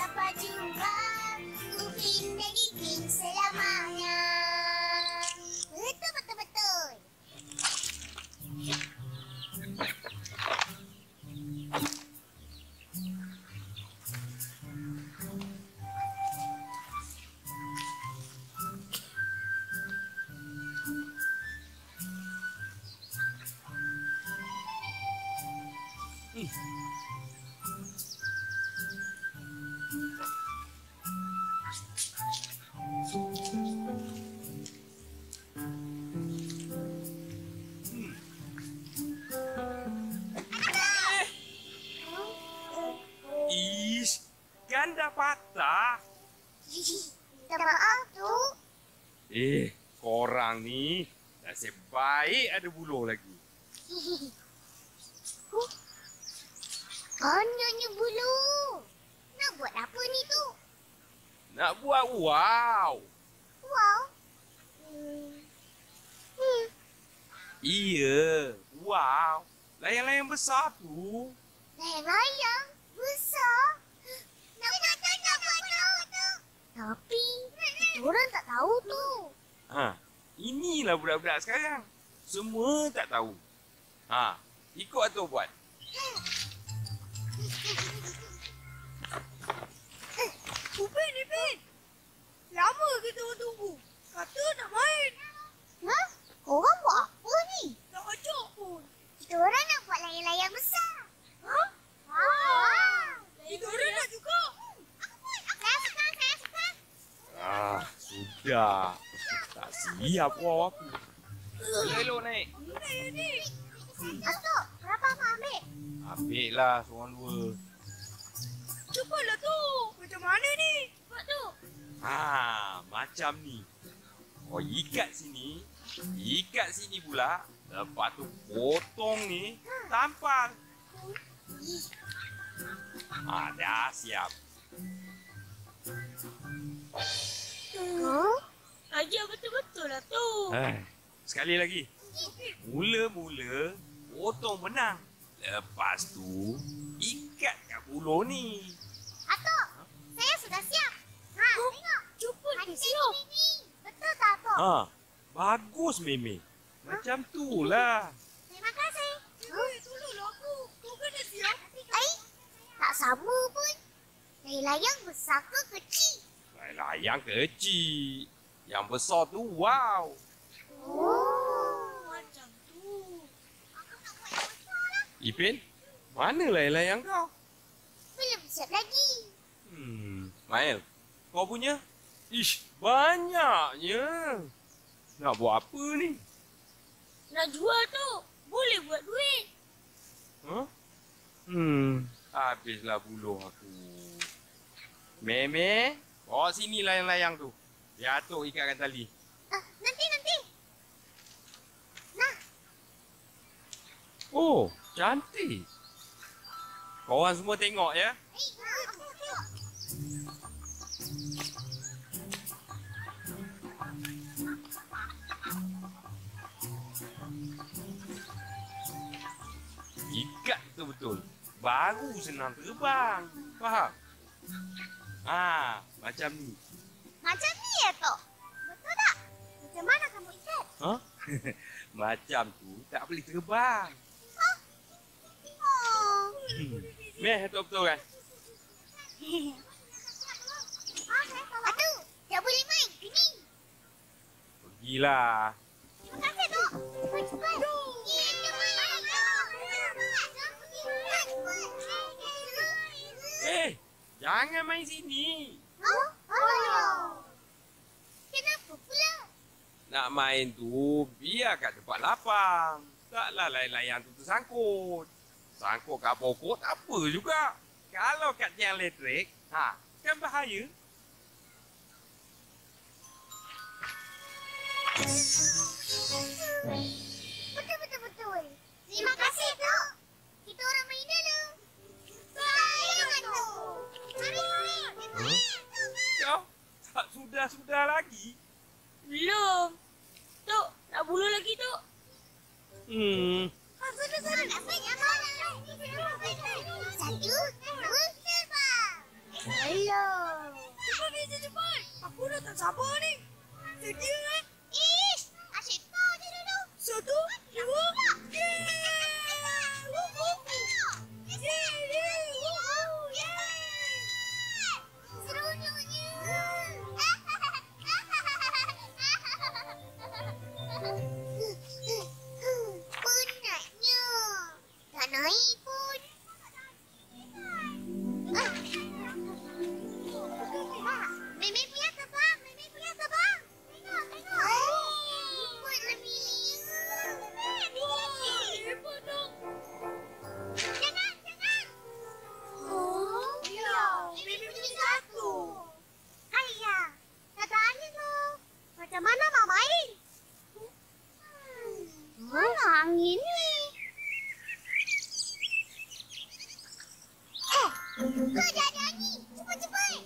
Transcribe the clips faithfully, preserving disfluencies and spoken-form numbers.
dapat juga Upin jadi king selamanya. Betul, betul, betul. Hmm. Ish, ganda patah. Minta maaf, tu. Eh, korang ni nasib baik ada buluh lagi. Huh? Banyaknya bulu. Nak buat apa ni tu? Nak buat wow. Wow. Hmm. Hmm. Iya, wow. Layang-layang besar tu. Layang-layang besar. Nak buat tu, nak buat tu. Tapi, kita orang tak tahu tu. Ha, inilah budak-budak sekarang. Semua tak tahu. Ha, ikut atur buat. Upin, Upin. Lama kita orang tunggu. Kata nak main. Ha? Korang buat apa ni? Tak ajak pun. Kita orang nak buat layang-layang besar. Ha? Wow. Kita orang nak juga. Saya suka, saya suka. Ah, sudah. Tak siap wow aku. Elok naik. Naik ni. Atuk, berapa abang ambil? Ambil lah seorang dua. Cepatlah tu. Macam mana ni? Cepat tu. Ha, macam ni. Kau ikat sini. Ikat sini pula. Lepas tu potong ni. Tampal. Ha, dah siap. Huh? Ajar betul-betul lah tu. Eh, sekali lagi. Mula-mula potong benang. Lepas tu ikat kat buluh ni. Atuk, saya sudah siap. Ha, tengok. Cepat Ada ni siap. ni. Betul tak, Atuk? Ha, bagus Meme. Macam tu lah. Terima kasih. Eh, tolonglah aku. Kau kena siap. Eh, tak sama pun. Layang-layang besar ke kecil? Layang kecil. Yang besar tu wow. Oh. Macam tu. Aku nak buat yang besar lah. Ipin, mana layang-layang kau? Belum siap lagi. Hmm, Mael, kau punya? Ish, banyaknya. Nak buat apa ni? Nak jual tu. Boleh buat duit. Huh? Hmm, habislah buluh aku. Meme, bawa sini layang-layang tu. Biar Atuk ikatkan tali. Ah, nanti, nanti. Nah, Oh, cantik. Korang semua tengok ya. eh, nah, aku tengok. Ikat betul-betul. Baru senang terbang. Faham? Ah, macam ni. Macam ni ya, Tok? Betul tak? Macam mana kamu ikat? Ha? Macam tu tak boleh terbang. Oh. Meh, betul-betul kan? Aduh, tak boleh main. Kini. Pergilah. Terima kasih, Tok. Cepat, cepat. Ya, cepat. Eh, jangan main sini. Oh, oh. Kenapa pula? Nak main tu, biar kat tempat lapang. Taklah layang-layang tu tersangkut. Sangkut kat pokok tak apa juga. Kalau kat tiang elektrik, ha, kan bahaya. Betul, betul, betul. Terima kasih, Tok. Kita orang main dulu. Bye, Tok. Mari, mari. Huh? Kau tak sudah-sudah lagi. Belum. Tok, nak bulu lagi, Tok. Hmm, Ah, sudah, sudah. Nak main yang mana? Satu, dua, tiga. Baik. Alah. Cepat, Fizi, cepat. Aku dah tak sabar ni. Sedia, eh? Ish, asyik kau je dulu. Satu, dua, tiga. Seronoknya. Penatnya. Tak naik pun. Ah, Mimi punya terbang. Mimi punya terbang. Tengok, tengok. Cepatlah Mimi. Hebat dong. Jangan, jangan. Oh, ya. Mimi punya satu. Ayah, tak tanya tu. Macam mana mak main? Hmm, mana angin ni? Eh, kau dah ada angin. Cepat, cepat.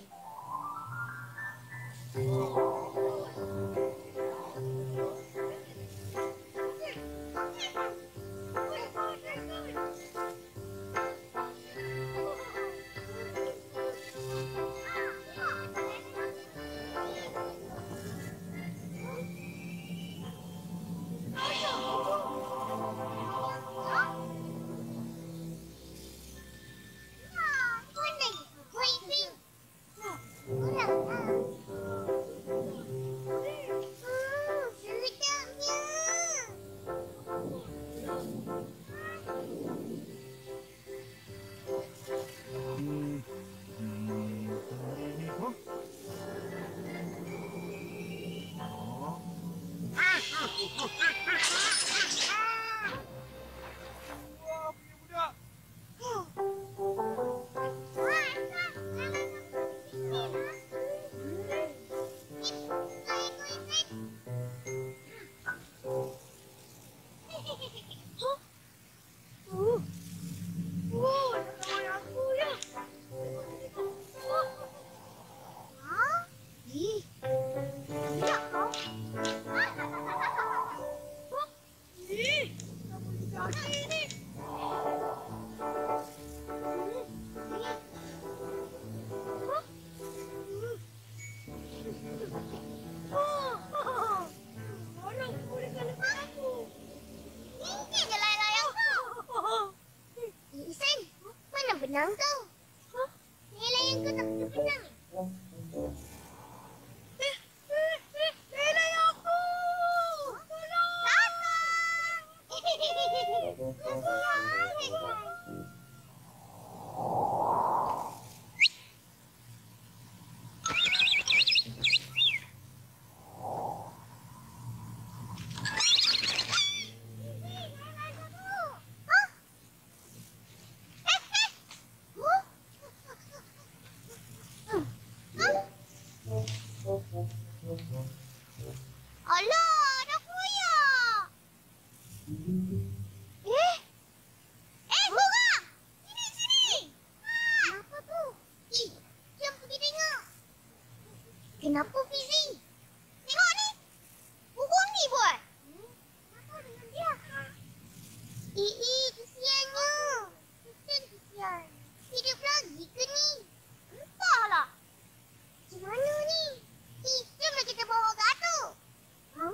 Benang tu. Huh? Ni layang kau tak kena benang. Eh, eh, eh, Lelai aku! Tolong! Takut! Kesian. Alah, dah koyak. Eh? Eh, Bunga! Sini, sini! Kenapa tu? Eh, jom pergi tengok. Kenapa, Fizi? Tengok ni. Burung ni buat. Hmm? Kenapa dengan dia? Eh, eh, kesiannya. Kesian, kesian. Hidup lagi ke ni? Entahlah. Macam mana ni? Eh, jomlah kita bawa ke atas. Huh?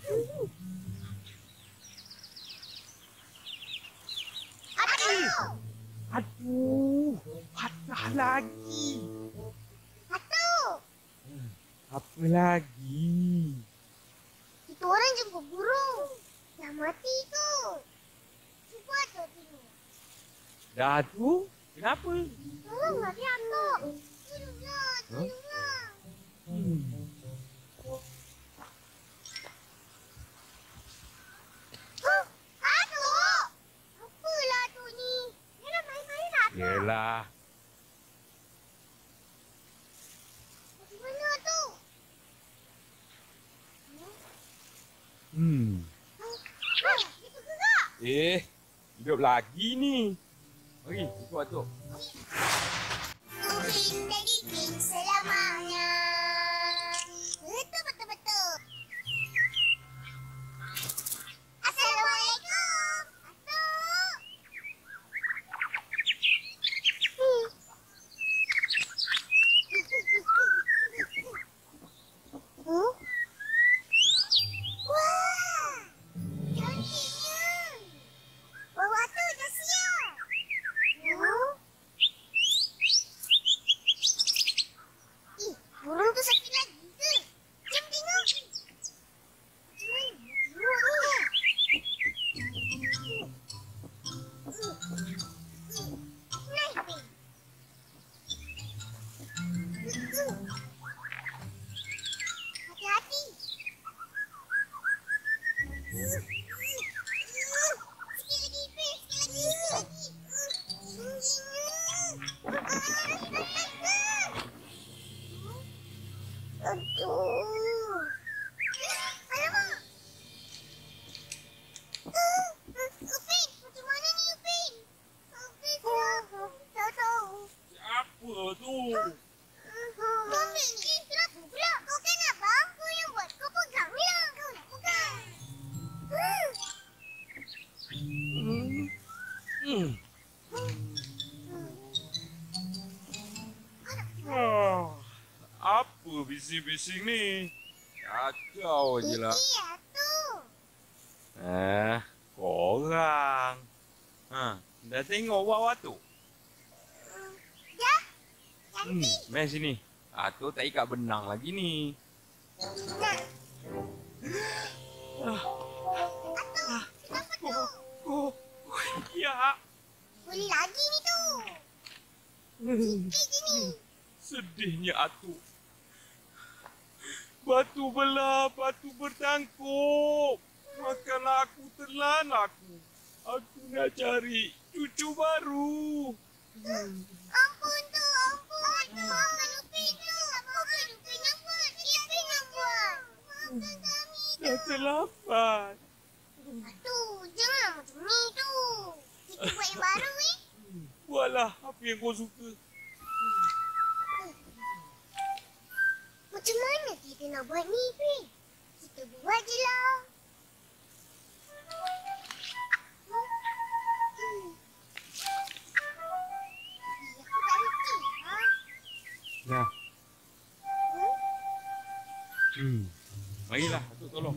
Aduh! Aduh, patah lagi. Aduh! Apa lagi? Kita orang jumpa burung. Dah mati tu. Cuba tu tengok. Dah tu? Kenapa? Tolonglah dia, Atok. Tolonglah, tolonglah. Hmm. Huh? Atuk! Apalah tu ni? Jangan main-main, Atuk. Yelah. Macam mana tu? Hmm. Ha, itu gerak. Eh, hidup lagi ni. Mari, ikut Atuk. Ubin dan giging selamanya. Betul, betul, betul. Assalamualaikum. Atuk. Hmm. Aduh. Alamak. Uh, Upin, macam mana ni Upin? Upin, tak tahu. Siapa tu? Upin ni kenapa pula? Kau kan abang? Kau yang buat. Kau pegang lah. Kau nak pegang. Hmm. Hmm. Ah, apa bising-bising ni? Kacau je lah. Iya tu. Eh, korang. Ha, dah tengok bawah tu? Ya, Hmm, cantik. main sini. Atuk tak ikat benang lagi ni. Nah. Atuk, kenapa tu? Oh, ya. Boleh lagi ni tu. Sikit je ni. Sedihnya Atuk. Batu belah, batu bertangkup. Makan aku, telan aku. Aku nak cari cucu baru. Ampun tu, ampun. Maafkan Upin tu. Maafkan Upin yang buat. Upin yang buat. Maafkan kami tu. Dah terlambat. Aduh, janganlah macam ni tu. Kita buat yang baru eh. Buatlah apa yang kau suka. Macam mana kita nak buat ni, Upin? Kita buat je lah. Hmm. Eh, aku tak reti. Ha? Nah, Hmm? hmm. Marilah Atuk tolong.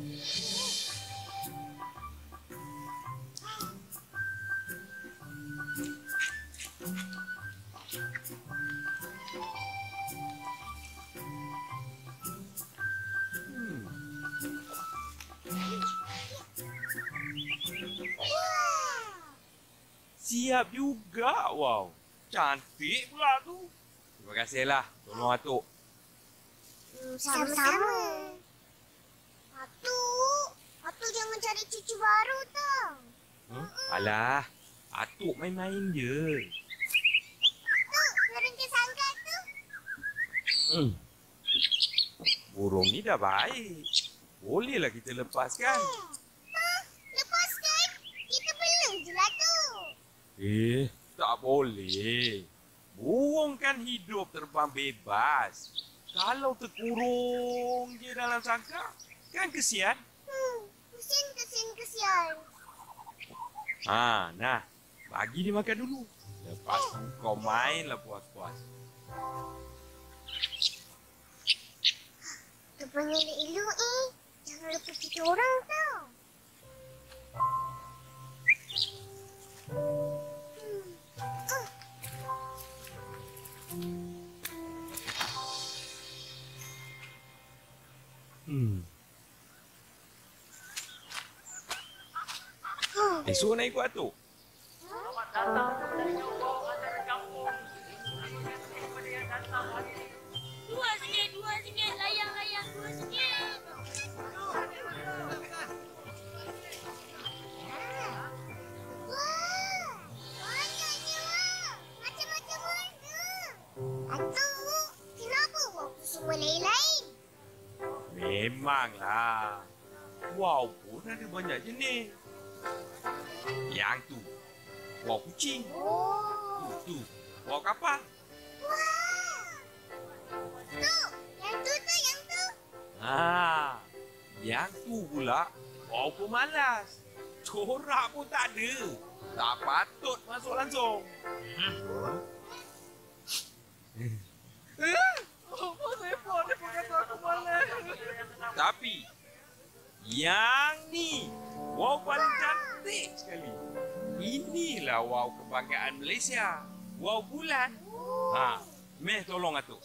Wah! Siap juga, wow. Cantik pula tu. Terima kasihlah tolong Atuk. Hmm, sama-sama. Atuk, Atuk jangan cari cucu baru tau. Hmm? Alah, Atuk main-main je. Atuk, turun ke sangga tu. Hmm. Burung ni dah baik. Bolehlah kita lepaskan. Ha? Lepaskan? Kita belum je lah tu. Eh, tak boleh. Burung kan hidup terbang bebas. Kalau terkurung je dalam sangkar, kan kesian. Hmm, kesian, kesian, kesian. Ha, nah. Bagi dia makan dulu. Lepas tu kau mainlah puas-puas. Terbang elok-elok eh. Jangan lupa kita orang tau. Hmm. Uh. Hmm. Huh. Esok nak ikut Atuk. Dua sikit, dua sikit. Layang-layang, dua sikit. Wah, banyaknya wah. Macam-macam warna. Atuk, kenapa waktu semua lain-lain? Memanglah. Wow pun ada banyak jenis. Yang tu, wow kucing. Oh. Tu, tu, wow kapal. Wah. Tu, yang tu tu, yang tu. Ha, yang tu pula, wow pemalas. Corak pun tak ada. Tak patut masuk langsung. Tapi, yang ni, wow paling cantik sekali. Inilah wow kebanggaan Malaysia. Wow bulan. Ha, Meh tolong Atuk.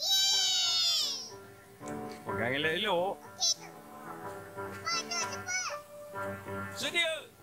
Pegang elok-elok. Cepat, cepat. Sedia.